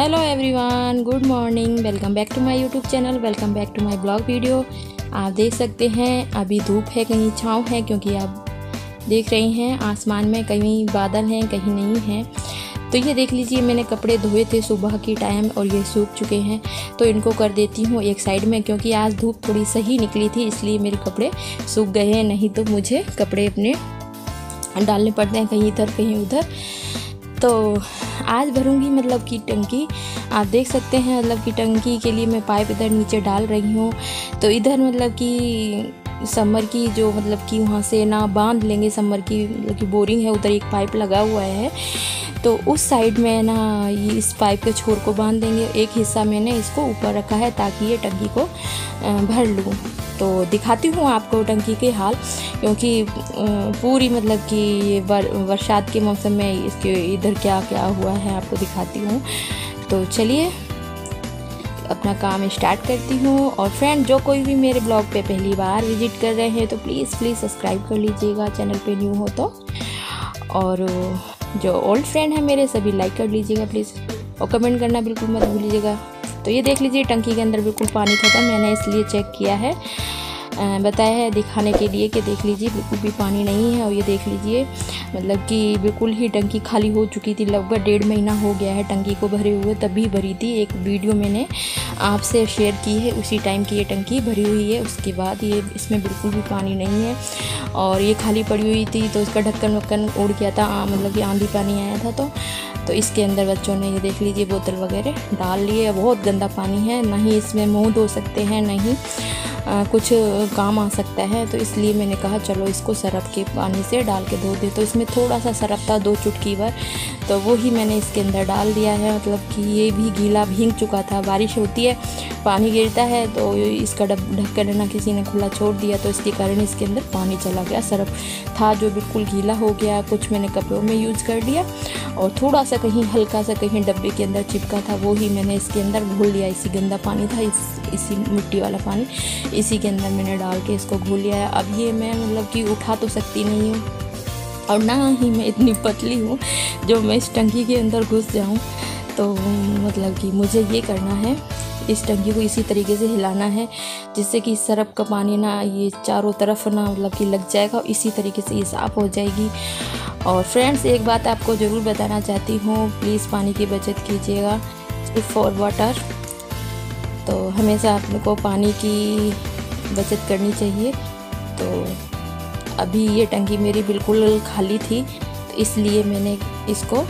Hello everyone, good morning. Welcome back to my YouTube channel, welcome back to my blog video. आप देख सकते हैं अभी धूप है, कहीं छाँव है, क्योंकि आप देख रहे हैं आसमान में कहीं बादल हैं कहीं नहीं हैं। तो ये देख लीजिए, मैंने कपड़े धोए थे सुबह की टाइम और ये सूख चुके हैं। तो इनको कर देती हूँ एक साइड में, क्योंकि आज धूप थोड़ी सही निकली थी, इसलिए मेरे कपड़े सूख गए हैं। नहीं तो मुझे कपड़े अपने डालने पड़ते हैं कहीं इधर कहीं उधर। तो आज भरूंगी मतलब कि टंकी। आप देख सकते हैं मतलब कि टंकी के लिए मैं पाइप इधर नीचे डाल रही हूँ। तो इधर मतलब कि समर की जो मतलब कि वहाँ से ना बांध लेंगे, समर की मतलब कि बोरिंग है, उधर एक पाइप लगा हुआ है। तो उस साइड में ना ये इस पाइप के छोर को बांध देंगे। एक हिस्सा मैंने इसको ऊपर रखा है ताकि ये टंकी को भर लूँ। तो दिखाती हूँ आपको टंकी के हाल, क्योंकि पूरी मतलब कि ये बरसात के मौसम में इसके इधर क्या क्या हुआ है आपको दिखाती हूँ। तो चलिए अपना काम स्टार्ट करती हूँ। और फ्रेंड, जो कोई भी मेरे ब्लॉग पे पहली बार विजिट कर रहे हैं तो प्लीज़ सब्सक्राइब कर लीजिएगा चैनल पे न्यू हो तो। और जो ओल्ड फ्रेंड है मेरे, सभी लाइक कर लीजिएगा प्लीज़, और कमेंट करना बिल्कुल मत भूलिएगा। तो ये देख लीजिए टंकी के अंदर बिल्कुल पानी था, मैंने इसलिए चेक किया है, बताया है दिखाने के लिए कि देख लीजिए बिल्कुल भी पानी नहीं है। और ये देख लीजिए मतलब कि बिल्कुल ही टंकी खाली हो चुकी थी, लगभग 1.5 महीना हो गया है टंकी को भरे हुए, तभी भरी थी। एक वीडियो मैंने आपसे शेयर की है, उसी टाइम की ये टंकी भरी हुई है। उसके बाद ये इसमें बिल्कुल भी पानी नहीं है और ये खाली पड़ी हुई थी। तो इसका ढक्कन वक्कन उड़ गया था, मतलब कि आंधी पानी आया था। तो इसके अंदर बच्चों ने ये देख लीजिए बोतल वगैरह डाल लिए। बहुत गंदा पानी है, ना ही इसमें मुँह धो सकते हैं, ना ही कुछ काम आ सकता है। तो इसलिए मैंने कहा चलो इसको सरफ के पानी से डाल के धो दे। तो इसमें थोड़ा सा सरफ था, 2 चुटकी भर, तो वो ही मैंने इसके अंदर डाल दिया है। मतलब कि ये भी गीला भीग चुका था, बारिश होती है पानी गिरता है तो इसका ढक्कन ना किसी ने खुला छोड़ दिया, तो इसके कारण इसके अंदर पानी चला गया। सरफ था जो बिल्कुल गीला हो गया। कुछ मैंने कपड़ों में यूज़ कर लिया और थोड़ा सा कहीं हल्का सा कहीं डब्बे के अंदर चिपका था, वो ही मैंने इसके अंदर घोल लिया। इसी गंदा पानी था, इसी मिट्टी वाला पानी, इसी के अंदर मैंने डाल के इसको घोल लिया है। अब ये मैं मतलब कि उठा तो सकती नहीं हूँ, और ना ही मैं इतनी पतली हूँ जो मैं इस टंकी के अंदर घुस जाऊँ। तो मतलब कि मुझे ये करना है, इस टंकी को इसी तरीके से हिलाना है जिससे कि सरफ का पानी ना ये चारों तरफ ना मतलब कि लग जाएगा, और इसी तरीके से ये साफ़ हो जाएगी। और फ्रेंड्स, एक बात आपको ज़रूर बताना चाहती हूँ, प्लीज़ पानी की बचत कीजिएगा। सिर्फ फॉर वाटर, तो हमेशा आपको पानी की बचत करनी चाहिए। तो अभी ये टंकी मेरी बिल्कुल खाली थी, तो इसलिए मैंने इसको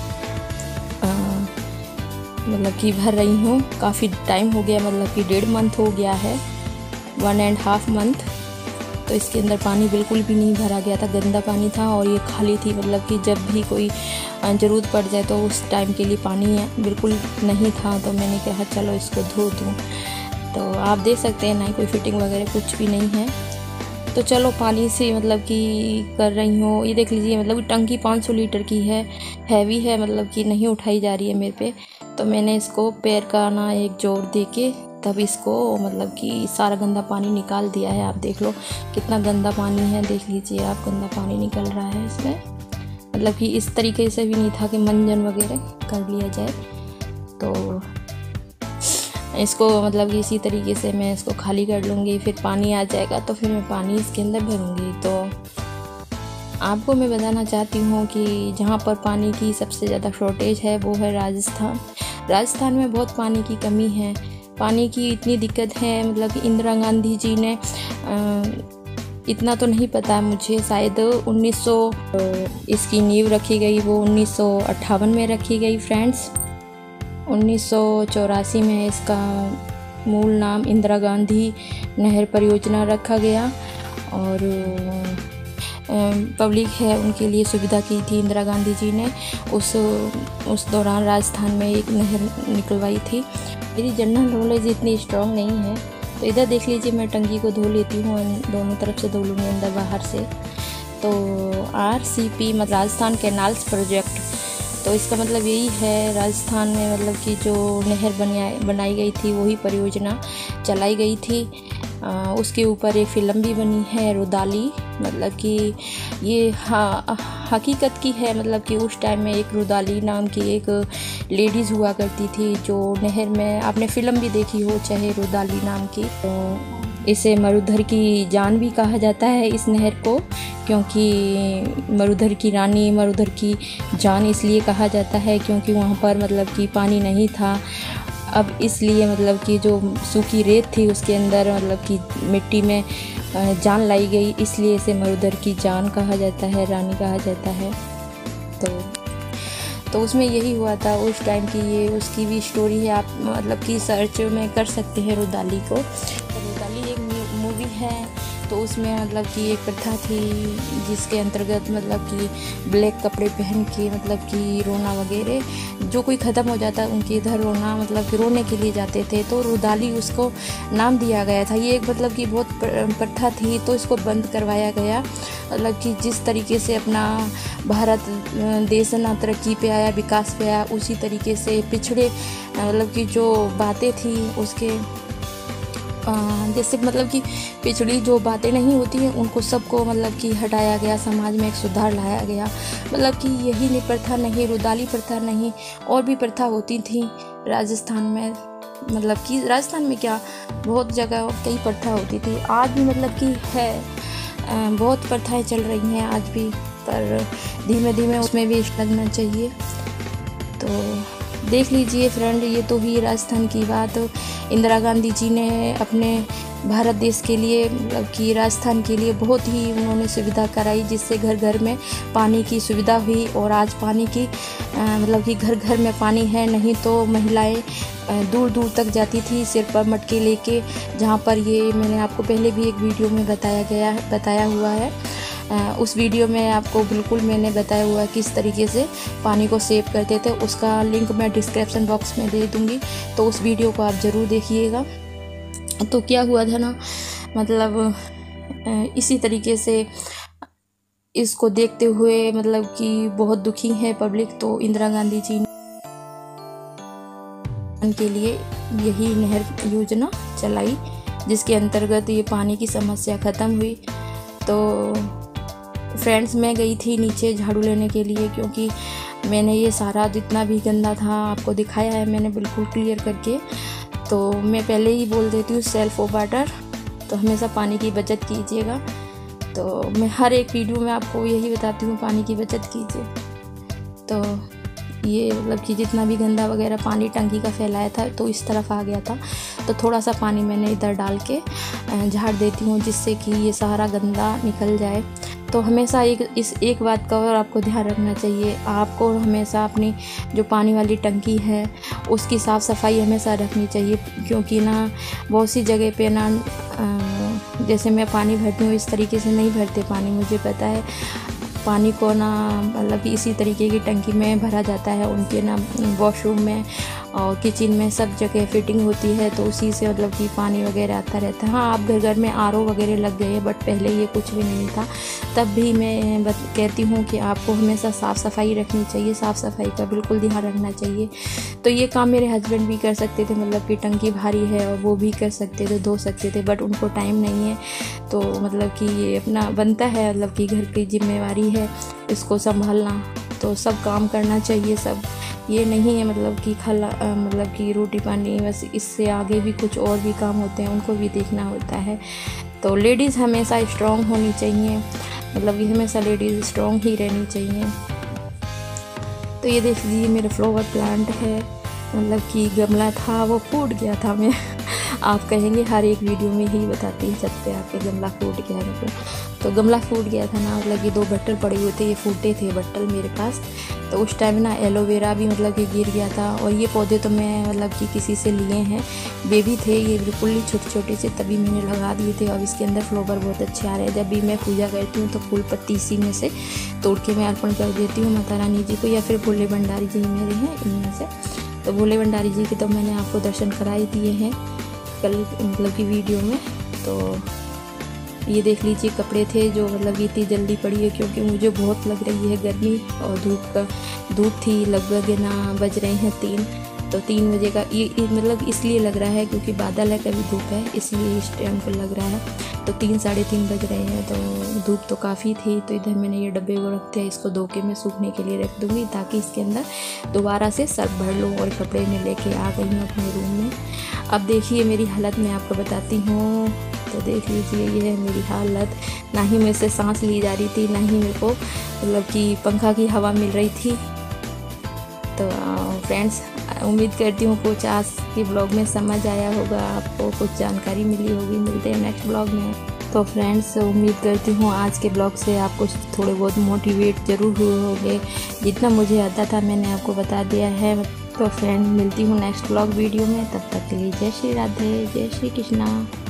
मतलब कि भर रही हूँ। काफ़ी टाइम हो गया, मतलब कि 1.5 मंथ हो गया है, 1.5 मंथ। तो इसके अंदर पानी बिल्कुल भी नहीं भरा गया था, गंदा पानी था और ये खाली थी। मतलब कि जब भी कोई ज़रूरत पड़ जाए तो उस टाइम के लिए पानी बिल्कुल नहीं था। तो मैंने कहा चलो इसको धो दूँ। तो आप देख सकते हैं ना, कोई फिटिंग वगैरह कुछ भी नहीं है। तो चलो पानी से मतलब कि कर रही हूँ। ये देख लीजिए मतलब टंकी 500 लीटर की है, हैवी है, मतलब कि नहीं उठाई जा रही है मेरे पे। तो मैंने इसको पैर का ना एक जोड़ दे के तब इसको मतलब कि सारा गंदा पानी निकाल दिया है। आप देख लो कितना गंदा पानी है, देख लीजिए आप, गंदा पानी निकल रहा है इसमें। मतलब कि इस तरीके से भी नहीं था कि मंजन वगैरह कर लिया जाए। तो इसको मतलब कि इसी तरीके से मैं इसको खाली कर लूँगी, फिर पानी आ जाएगा तो फिर मैं पानी इसके अंदर भरूँगी। तो आपको मैं बताना चाहती हूँ कि जहाँ पर पानी की सबसे ज़्यादा शॉर्टेज है वो है राजस्थान। राजस्थान में बहुत पानी की कमी है, पानी की इतनी दिक्कत है। मतलब कि इंदिरा गांधी जी ने इतना तो नहीं पता मुझे, शायद 1900 इसकी नींव रखी गई, वो 1958 में रखी गई फ्रेंड्स। 1984 में इसका मूल नाम इंदिरा गांधी नहर परियोजना रखा गया। और पब्लिक है उनके लिए सुविधा की थी इंदिरा गांधी जी ने। उस दौरान राजस्थान में एक नहर निकलवाई थी। मेरी जनरल नॉलेज इतनी स्ट्रॉन्ग नहीं है, तो इधर देख लीजिए मैं टंकी को धो लेती हूँ, दोनों तरफ से धो लूँगी, अंदर बाहर से। तो RCP मतलब राजस्थान कैनाल्स प्रोजेक्ट, तो इसका मतलब यही है राजस्थान में मतलब कि जो नहर बनाई गई थी वही परियोजना चलाई गई थी। उसके ऊपर एक फ़िल्म भी बनी है रुदाली, मतलब कि ये हकीकत की है। मतलब कि उस टाइम में एक रुदाली नाम की एक लेडीज़ हुआ करती थी जो नहर में, आपने फ़िल्म भी देखी हो चाहे रुदाली नाम की। तो इसे मरुधर की जान भी कहा जाता है इस नहर को, क्योंकि मरुधर की रानी, मरुधर की जान इसलिए कहा जाता है क्योंकि वहाँ पर मतलब कि पानी नहीं था। अब इसलिए मतलब कि जो सूखी रेत थी उसके अंदर मतलब कि मिट्टी में जान लाई गई, इसलिए इसे मरुधर की जान कहा जाता है, रानी कहा जाता है। तो उसमें यही हुआ था उस टाइम की, ये उसकी भी स्टोरी है। आप मतलब कि सर्च में कर सकते हैं रुदाली को। तो रुदाली एक मूवी है, तो उसमें मतलब कि एक प्रथा थी जिसके अंतर्गत मतलब कि ब्लैक कपड़े पहन के मतलब कि रोना वगैरह, जो कोई ख़त्म हो जाता है उनके इधर रोना, मतलब कि रोने के लिए जाते थे, तो रुदाली उसको नाम दिया गया था। ये एक मतलब कि बहुत प्रथा थी, तो इसको बंद करवाया गया। मतलब कि जिस तरीके से अपना भारत देश ना तरक्की पे आया, विकास पे आया, उसी तरीके से पिछड़े मतलब कि जो बातें थी उसके जैसे मतलब कि पिछड़ी जो बातें नहीं होती हैं उनको सबको मतलब कि हटाया गया, समाज में एक सुधार लाया गया। मतलब कि यही नहीं प्रथा नहीं, रुदाली प्रथा नहीं, और भी प्रथा होती थी राजस्थान में। मतलब कि राजस्थान में क्या, बहुत जगह कई प्रथा होती थी। आज भी मतलब कि है, बहुत प्रथाएं चल रही हैं आज भी, पर धीमे धीमे उसमें भी लगना चाहिए। तो देख लीजिए फ्रेंड, ये तो ही राजस्थान की बात। इंदिरा गांधी जी ने अपने भारत देश के लिए मतलब कि राजस्थान के लिए बहुत ही उन्होंने सुविधा कराई, जिससे घर घर में पानी की सुविधा हुई। और आज पानी की मतलब कि घर घर में पानी है, नहीं तो महिलाएं दूर दूर तक जाती थी सिर पर मटके लेके, जहाँ पर ये मैंने आपको पहले भी एक वीडियो में बताया हुआ है। उस वीडियो में आपको बिल्कुल मैंने बताया हुआ है किस तरीके से पानी को सेव करते थे। उसका लिंक मैं डिस्क्रिप्शन बॉक्स में दे दूँगी, तो उस वीडियो को आप ज़रूर देखिएगा। तो क्या हुआ था ना, मतलब इसी तरीके से इसको देखते हुए मतलब कि बहुत दुखी है पब्लिक। तो इंदिरा गांधी जी के लिए यही नहर योजना चलाई, जिसके अंतर्गत ये पानी की समस्या ख़त्म हुई। तो फ्रेंड्स, मैं गई थी नीचे झाड़ू लेने के लिए, क्योंकि मैंने ये सारा जितना भी गंदा था आपको दिखाया है मैंने बिल्कुल क्लियर करके। तो मैं पहले ही बोल देती हूँ, सेल्फ वाटर, तो हमेशा पानी की बचत कीजिएगा। तो मैं हर एक वीडियो में आपको यही बताती हूँ, पानी की बचत कीजिए। तो ये मतलब कि जितना भी गंदा वगैरह पानी टंकी का फैलाया था तो इस तरफ आ गया था, तो थोड़ा सा पानी मैंने इधर डाल के झाड़ देती हूँ, जिससे कि ये सारा गंदा निकल जाए। तो हमेशा एक बात का और आपको ध्यान रखना चाहिए, आपको हमेशा अपनी जो पानी वाली टंकी है उसकी साफ़ सफाई हमेशा रखनी चाहिए। क्योंकि ना बहुत सी जगह पे ना जैसे मैं पानी भरती हूँ इस तरीके से नहीं भरते पानी, मुझे पता है। पानी को ना मतलब कि इसी तरीके की टंकी में भरा जाता है, उनके ना वॉशरूम में और किचन में सब जगह फिटिंग होती है, तो उसी से मतलब कि पानी वगैरह आता रहता है। हाँ, आप घर घर में आरओ वगैरह लग गए हैं, बट पहले ये कुछ भी नहीं था। तब भी मैं कहती हूँ कि आपको हमेशा साफ़ सफाई रखनी चाहिए, साफ़ सफाई का बिल्कुल ध्यान रखना चाहिए। तो ये काम मेरे हस्बैंड भी कर सकते थे, मतलब कि टंकी भारी है और वो भी कर सकते थे, धो सकते थे, बट उनको टाइम नहीं है। तो मतलब कि ये अपना बनता है, मतलब कि घर की जिम्मेवारी है इसको संभालना, तो सब काम करना चाहिए। सब ये नहीं है मतलब कि मतलब कि रोटी पानी, बस इससे आगे भी कुछ और भी काम होते हैं, उनको भी देखना होता है। तो लेडीज़ हमेशा स्ट्रॉन्ग होनी चाहिए, मतलब कि हमेशा लेडीज़ स्ट्रॉन्ग ही रहनी चाहिए। तो ये देख लीजिए मेरा फ्लावर प्लांट है, मतलब कि गमला था वो फूट गया था। मैं आप कहेंगे हर एक वीडियो में ही बताती है छत पे आके गमला फूट गया है, तो गमला फूट गया था ना, मतलब कि 2 बट्टल पड़े हुए थे, ये फूटे थे बट्टल मेरे पास। तो उस टाइम ना एलोवेरा भी मतलब कि गिर गया था। और ये पौधे तो मैं मतलब कि किसी से लिए हैं, बेबी थे ये, बिल्कुल ही छोटे छोटे से, तभी मैंने लगा दिए थे। और इसके अंदर फ्लावर बहुत अच्छे आ रहे हैं। जब भी मैं पूजा करती हूँ तो फूल पत्ती इसी में से तोड़ के मैं अर्पण कर देती हूँ माता रानी जी को, या फिर भोले भंडारी जी मेरे हैं इनमें से। तो भोले भंडारी जी के तो मैंने आपको दर्शन कराई दिए हैं कल मतलब की वीडियो में। तो ये देख लीजिए कपड़े थे जो मतलब इतनी जल्दी पड़ी है, क्योंकि मुझे बहुत लग रही है गर्मी, और धूप थी। लगभग ना बज रहे हैं 3, तो 3 बजे का ये मतलब इसलिए लग रहा है क्योंकि बादल है, कभी धूप है, इसलिए इस टाइम को लग रहा है। तो 3 साढ़े 3 बज रहे हैं, तो धूप तो काफ़ी थी। तो इधर मैंने ये डब्बे को रखते हैं, इसको धो के मैं सूखने के लिए रख दूँगी ताकि इसके अंदर दोबारा से सर्फ भर लूँ। और कपड़े में लेके आ गई हूँ अपने रूम में। अब देखिए मेरी हालत मैं आपको बताती हूँ। तो देख लीजिए ये है मेरी हालत, ना ही मेरे से सांस ली जा रही थी, ना ही मेरे को मतलब कि पंखा की हवा मिल रही थी। तो फ्रेंड्स, उम्मीद करती हूँ कुछ आज के ब्लॉग में समझ आया होगा, आपको कुछ जानकारी मिली होगी। मिलते हैं नेक्स्ट ब्लॉग में। तो फ्रेंड्स, उम्मीद करती हूँ आज के ब्लॉग से आपको थोड़े बहुत मोटिवेट ज़रूर हुए होंगे। जितना मुझे आता था मैंने आपको बता दिया है। तो फ्रेंड, मिलती हूँ नेक्स्ट ब्लॉग वीडियो में। तब तक के लिए जय श्री राधे, जय श्री कृष्णा।